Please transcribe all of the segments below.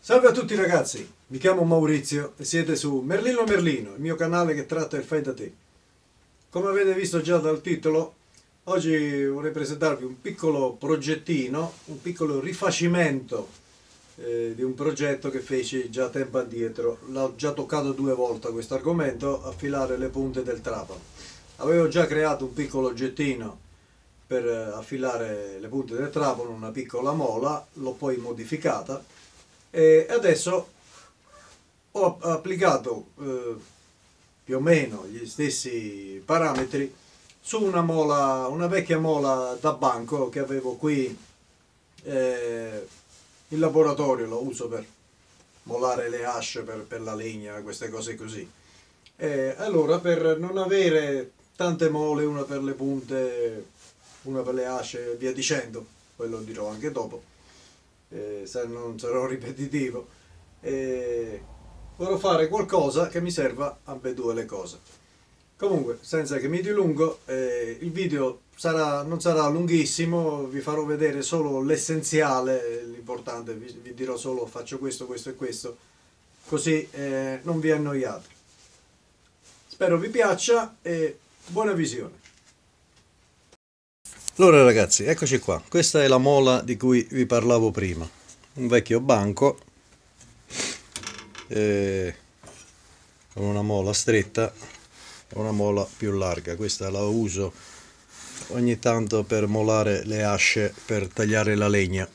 Salve a tutti ragazzi, mi chiamo Maurizio e siete su Merlino Merlino, il mio canale che tratta il fai da te. Come avete visto già dal titolo, oggi vorrei presentarvi un piccolo progettino, un piccolo rifacimento di un progetto che feci già tempo addietro. L'ho già toccato 2 volte questo argomento, affilare le punte del trapano. Avevo già creato un piccolo oggettino per affilare le punte del trapano, una piccola mola, l'ho poi modificata e adesso ho applicato più o meno gli stessi parametri su una mola, una vecchia mola da banco che avevo qui in laboratorio. Lo uso per molare le asce per la legna, queste cose così. Allora, per non avere tante mole, una per le punte, una per le asce e via dicendo, poi lo dirò anche dopo, se non sarò ripetitivo, vorrò fare qualcosa che mi serva a ambedue le cose. Comunque, senza che mi dilungo, il video non sarà lunghissimo, vi farò vedere solo l'essenziale, l'importante, vi dirò solo faccio questo, questo e questo, così non vi annoiate. Spero vi piaccia e buona visione. Allora ragazzi, eccoci qua, questa è la mola di cui vi parlavo prima, un vecchio banco con una mola stretta e una mola più larga. Questa la uso ogni tanto per molare le asce, per tagliare la legna.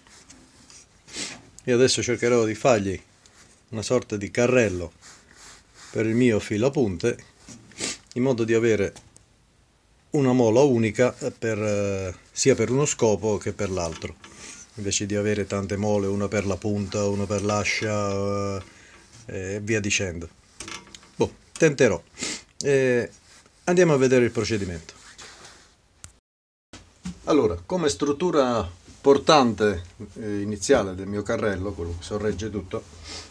E adesso cercherò di fargli una sorta di carrello per il mio filapunte, in modo di avere una mola unica sia per uno scopo che per l'altro, invece di avere tante mole, una per la punta, una per l'ascia e via dicendo. Boh, tenterò. Andiamo a vedere il procedimento. Allora, come struttura portante iniziale del mio carrello, quello che sorregge tutto,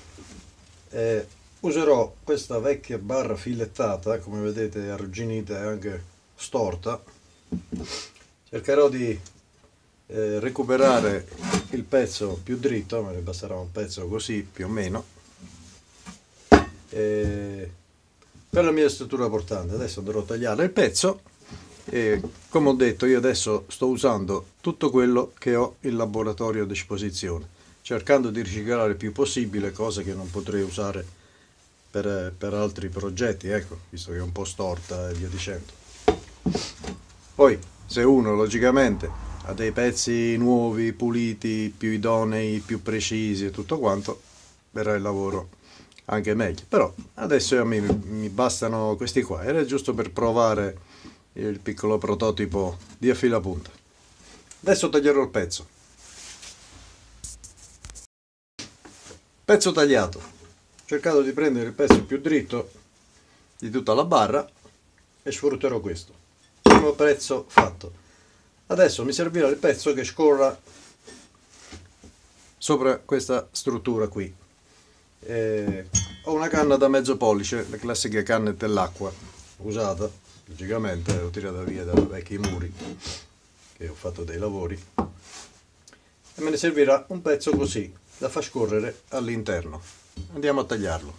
userò questa vecchia barra filettata, come vedete arrugginita e anche storta. Cercherò di recuperare il pezzo più dritto, me ne basterà un pezzo così più o meno, per la mia struttura portante. Adesso andrò a tagliare il pezzo e, come ho detto, io adesso sto usando tutto quello che ho in laboratorio a disposizione, cercando di riciclare il più possibile, cose che non potrei usare per altri progetti, ecco, visto che è un po' storta e via dicendo. Poi, se uno logicamente ha dei pezzi nuovi, puliti, più idonei, più precisi e tutto quanto, verrà il lavoro anche meglio. Però adesso a me mi bastano questi qua, era giusto per provare il piccolo prototipo di affilapunta. Adesso taglierò il pezzo. Pezzo tagliato. Ho cercato di prendere il pezzo più dritto di tutta la barra e sfrutterò questo. Primo pezzo fatto. Adesso mi servirà il pezzo che scorra sopra questa struttura qui. Ho una canna da mezzo pollice, le classiche canne dell'acqua, usata, logicamente l'ho tirata via da vecchi muri, che ho fatto dei lavori, e me ne servirà un pezzo così, da far scorrere all'interno. Andiamo a tagliarlo.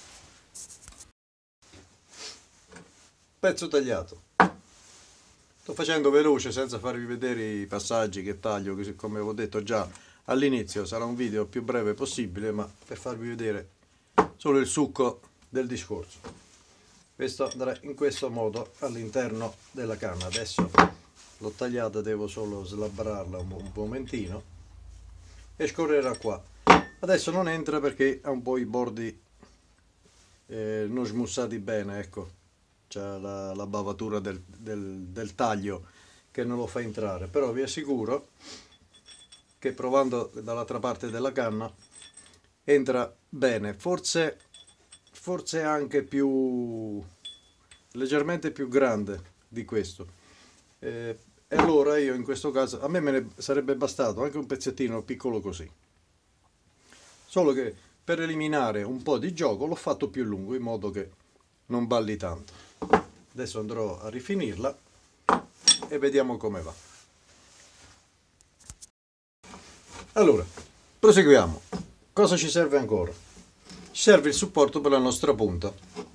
Pezzo tagliato. Sto facendo veloce senza farvi vedere i passaggi che taglio, così come avevo detto già all'inizio. Sarà un video più breve possibile, ma per farvi vedere solo il succo del discorso. Questo andrà in questo modo all'interno della canna. Adesso l'ho tagliata, devo solo slabbrarla un momentino e scorrerà qua. Adesso non entra perché ha un po' i bordi non smussati bene, ecco. C'è la bavatura del taglio che non lo fa entrare, però vi assicuro che provando dall'altra parte della canna entra bene, forse anche leggermente più grande di questo, e allora io in questo caso, a me ne sarebbe bastato anche un pezzettino piccolo così, solo che per eliminare un po' di gioco l'ho fatto più lungo in modo che non balli tanto. Adesso andrò a rifinirla e vediamo come va. Allora, proseguiamo. cosa ci serve ancora? Ci serve il supporto per la nostra punta.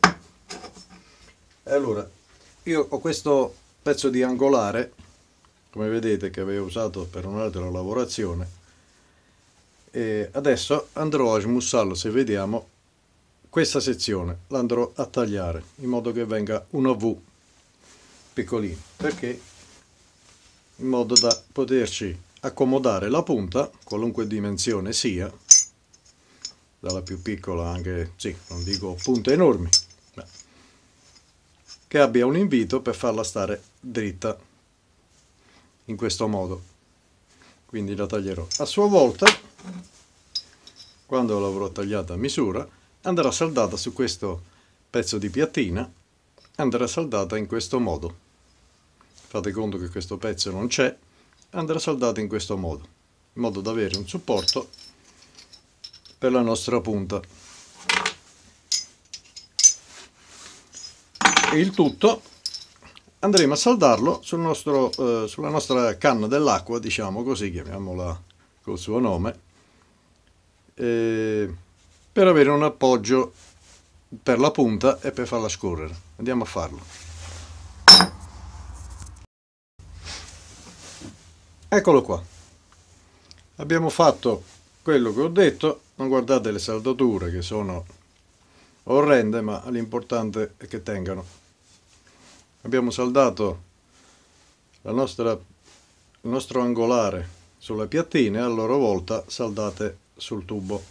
Allora, io ho questo pezzo di angolare, come vedete, che avevo usato per un'altra lavorazione, e adesso andrò a smussarlo. Se vediamo, questa sezione l'andrò a tagliare in modo che venga una V piccolino, perché in modo da poterci accomodare la punta, qualunque dimensione sia, dalla più piccola anche, sì, non dico punte enormi, che abbia un invito per farla stare dritta in questo modo. Quindi la taglierò a sua volta. Quando l'avrò tagliata a misura, andrà saldata su questo pezzo di piattina, andrà saldata in questo modo. Fate conto che questo pezzo non c'è, andrà saldata in questo modo, in modo da avere un supporto per la nostra punta. E il tutto andremo a saldarlo sul nostro, sulla nostra canna dell'acqua, diciamo così, chiamiamola col suo nome, per avere un appoggio per la punta e per farla scorrere. Andiamo a farlo. Eccolo qua. Abbiamo fatto quello che ho detto. Non guardate le saldature, che sono orrende, ma l'importante è che tengano. Abbiamo saldato il nostro angolare sulle piattine, a loro volta saldate sul tubo.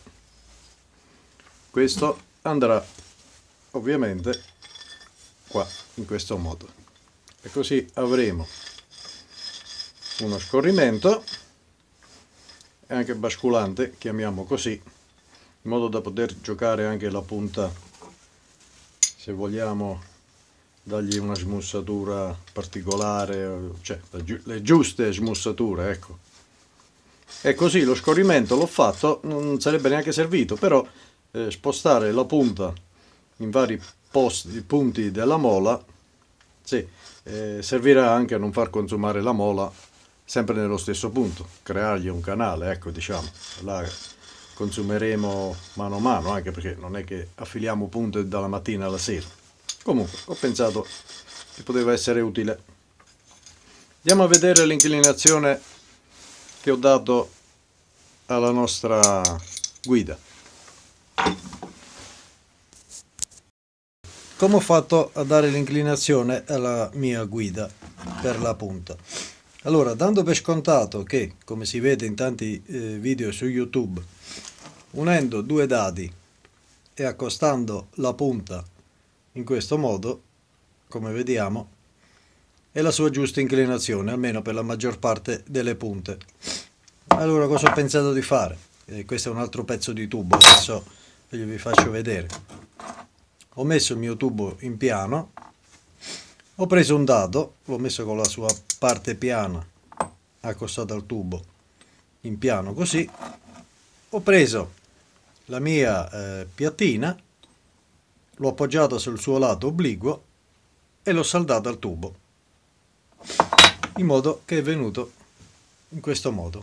Questo andrà ovviamente qua in questo modo, e così avremo uno scorrimento e anche basculante, chiamiamo così, in modo da poter giocare anche la punta, se vogliamo dargli una smussatura particolare, cioè le giuste smussature, ecco. E così lo scorrimento l'ho fatto, non sarebbe neanche servito, però spostare la punta in vari punti della mola, sì, servirà anche a non far consumare la mola sempre nello stesso punto, creargli un canale, ecco, diciamo. La consumeremo mano a mano, anche perché non è che affiliamo punte dalla mattina alla sera. Comunque, ho pensato che poteva essere utile. Andiamo a vedere l'inclinazione che ho dato alla nostra guida. Come ho fatto a dare l'inclinazione alla mia guida per la punta? Allora, dando per scontato che, come si vede in tanti video su YouTube, unendo due dadi e accostando la punta in questo modo, come vediamo, è la sua giusta inclinazione, almeno per la maggior parte delle punte. Allora, cosa ho pensato di fare? Questo è un altro pezzo di tubo, adesso vi faccio vedere. Ho messo il mio tubo in piano, ho preso un dado, l'ho messo con la sua parte piana accostata al tubo in piano così, ho preso la mia piattina, l'ho appoggiata sul suo lato obliquo e l'ho saldata al tubo, in modo che è venuto in questo modo.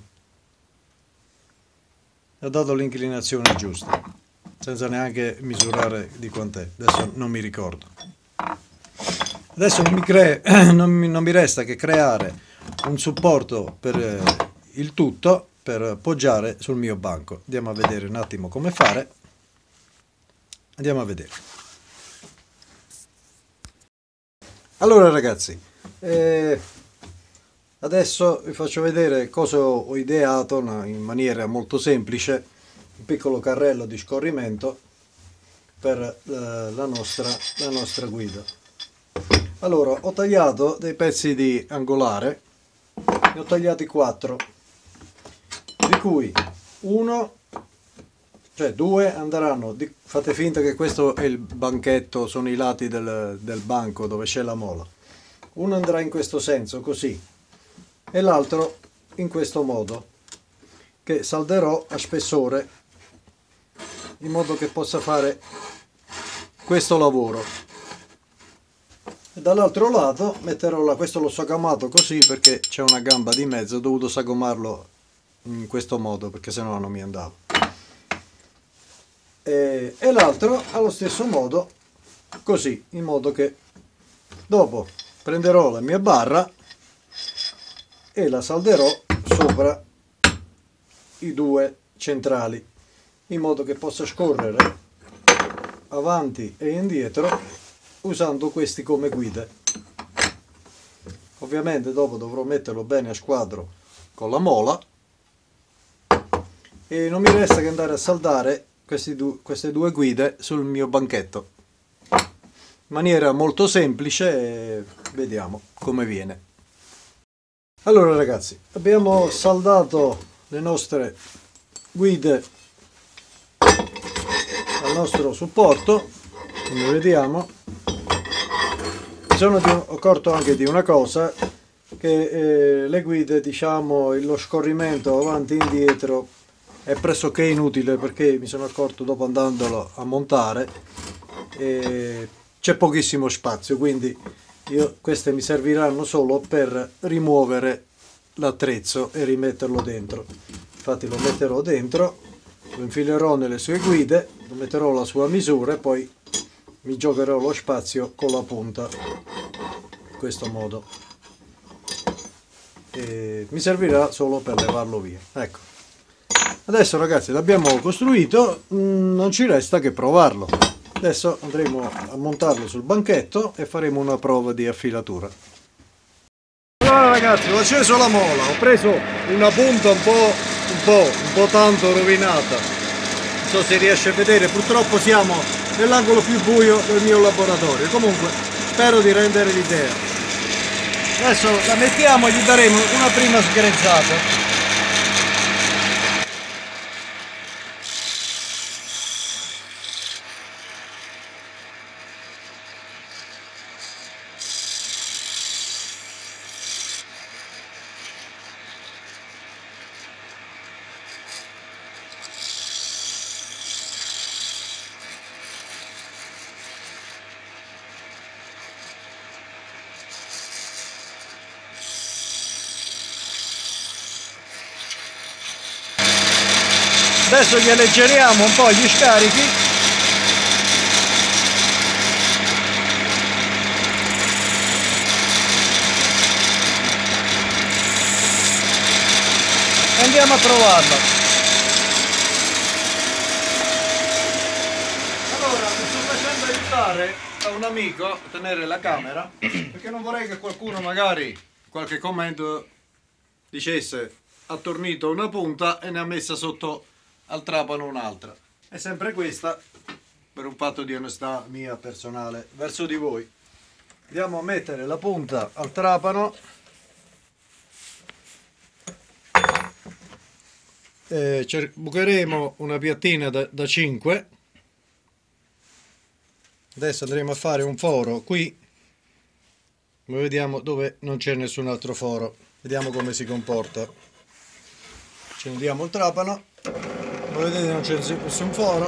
Ha dato l'inclinazione giusta, senza neanche misurare di quant'è, adesso non mi ricordo. Adesso non mi resta che creare un supporto per il tutto, per appoggiare sul mio banco. Andiamo a vedere un attimo come fare. Andiamo a vedere. Allora ragazzi, adesso vi faccio vedere cosa ho ideato in maniera molto semplice, un piccolo carrello di scorrimento per la nostra guida. Allora, ho tagliato dei pezzi di angolare, ne ho tagliati 4, di cui due andranno, fate finta che questo è il banchetto, sono i lati del banco dove c'è la mola. Uno andrà in questo senso, così, e l'altro in questo modo, che salderò a spessore, in modo che possa fare questo lavoro. E dall'altro lato metterò questo l'ho sagamato così perché c'è una gamba di mezzo, ho dovuto sagamarlo in questo modo perché sennò non mi andava. e l'altro allo stesso modo, così, in modo che dopo prenderò la mia barra e la salderò sopra i due centrali, in modo che possa scorrere avanti e indietro usando questi come guide. Ovviamente dopo dovrò metterlo bene a squadro con la mola e non mi resta che andare a saldare queste due guide sul mio banchetto in maniera molto semplice e vediamo come viene. Allora ragazzi, abbiamo saldato le nostre guide al nostro supporto, come vediamo. Mi sono accorto anche di una cosa, che le guide, diciamo, lo scorrimento avanti e indietro è pressoché inutile, perché mi sono accorto dopo andandolo a montare c'è pochissimo spazio, quindi queste mi serviranno solo per rimuovere l'attrezzo e rimetterlo dentro. Infatti lo metterò dentro, lo infilerò nelle sue guide, lo metterò alla sua misura e poi mi giocherò lo spazio con la punta in questo modo. E mi servirà solo per levarlo via. Ecco, adesso ragazzi l'abbiamo costruito, non ci resta che provarlo. Adesso andremo a montarlo sul banchetto e faremo una prova di affilatura. Allora ragazzi, ho acceso la mola, ho preso una punta un po' tanto rovinata, non so se riesce a vedere, purtroppo siamo nell'angolo più buio del mio laboratorio, comunque spero di rendere l'idea. Adesso la mettiamo e gli daremo una prima sgrezzata. Adesso gli alleggeriamo un po' gli scarichi. E andiamo a provarlo. Allora, mi sto facendo aiutare da un amico a tenere la camera, perché non vorrei che qualcuno magari, qualche commento, dicesse ha tornito una punta e ne ha messa sotto al trapano un'altra. È sempre questa, per un patto di onestà mia personale verso di voi. Andiamo a mettere la punta al trapano, bucheremo una piattina da 5. Adesso andremo a fare un foro qui, come vediamo, dove non c'è nessun altro foro. Vediamo come si comporta. Accendiamo il trapano. Come vedete non c'è nessun foro.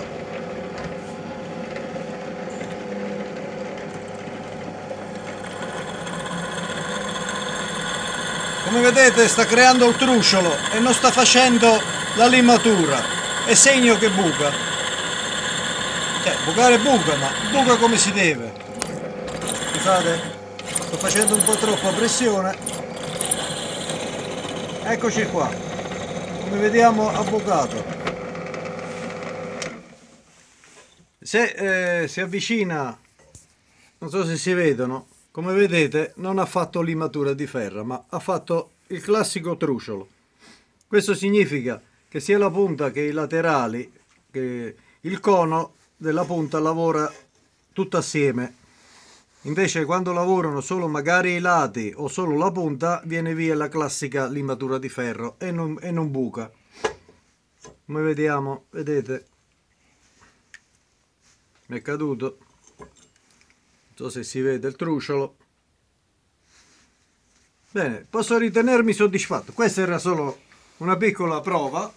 Come vedete sta creando il trusciolo e non sta facendo la limatura. È segno che buca. Bucare buca, ma buca come si deve. Scusate, sto facendo un po' troppa pressione. Eccoci qua. Come vediamo ha bucato. Se si avvicina, non so se si vedono, come vedete non ha fatto limatura di ferro, ma ha fatto il classico trusciolo. Questo significa che sia la punta che i laterali, che il cono della punta lavora tutto assieme. Invece quando lavorano solo magari i lati o solo la punta, viene via la classica limatura di ferro e non buca. Come vediamo, vedete, mi è caduto, non so se si vede il trusciolo. Bene, posso ritenermi soddisfatto. Questa era solo una piccola prova,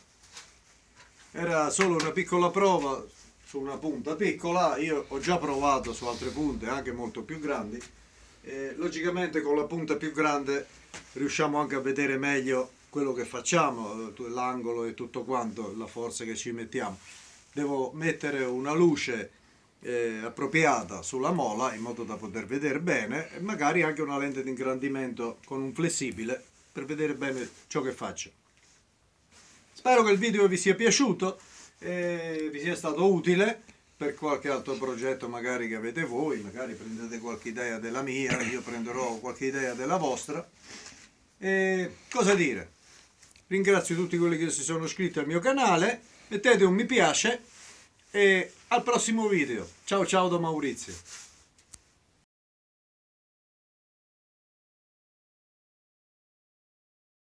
su una punta piccola. Io ho già provato su altre punte anche molto più grandi. Logicamente con la punta più grande riusciamo anche a vedere meglio quello che facciamo, l'angolo e tutto quanto, la forza che ci mettiamo. devo mettere una luce appropriata sulla mola in modo da poter vedere bene, e magari anche una lente di ingrandimento con un flessibile per vedere bene ciò che faccio. Spero che il video vi sia piaciuto e vi sia stato utile per qualche altro progetto magari che avete voi. Magari prendete qualche idea della mia, io prenderò qualche idea della vostra. E cosa dire? Ringrazio tutti quelli che si sono iscritti al mio canale, mettete un mi piace e al prossimo video. Ciao ciao da Maurizio.